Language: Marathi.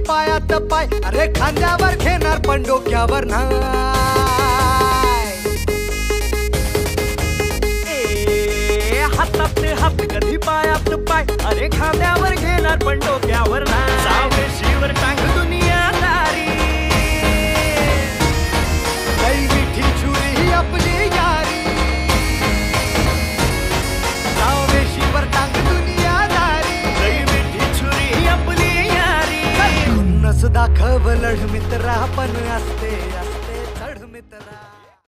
पायात पाय, अरे खांद्यावर घेणार पण डोक्यावर नाही. हातात हात कधी पायात पाय, अरे खांद्यावर घेणार पण डोक्यावर नाही. सावशीवर टांग दुनियादारी, लई मिठी छुरी ही आपली यारी. सावशीवर टांग दुनियादारी, लई मिठी छुरी ही आपली यारी. खुन्नस दाखव लढ मित्रा, पण असते असते चढ मित्रा.